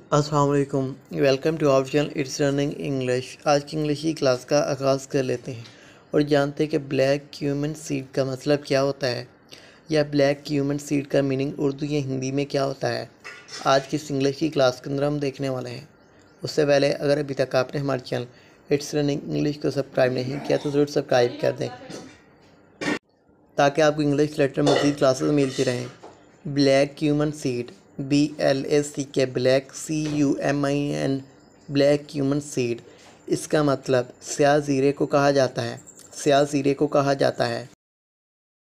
अस्सलाम वालेकुम। Welcome to our channel it's learning English. आज की इंग्लिश की क्लास का आगाज़ कर लेते हैं और जानते हैं कि ब्लैक क्यूमन सीड का मतलब क्या होता है या ब्लैक क्यूमन सीड का मीनिंग उर्दू या हिंदी में क्या होता है। आज की इस इंग्लिश की क्लास के अंदर हम देखने वाले हैं। उससे पहले अगर अभी तक आपने हमारे चैनल इट्स लर्निंग इंग्लिश को सब्सक्राइब नहीं किया तो ज़रूर सब्सक्राइब कर दें ताकि आपको इंग्लिश लेटर मज़ीद क्लासेस मिलती रहें। Black cumin seed BLACK black CUMIN black cumin seed. इसका मतलब स्याह ज़ीरे को कहा जाता है। स्याह ज़ीरे को कहा जाता है।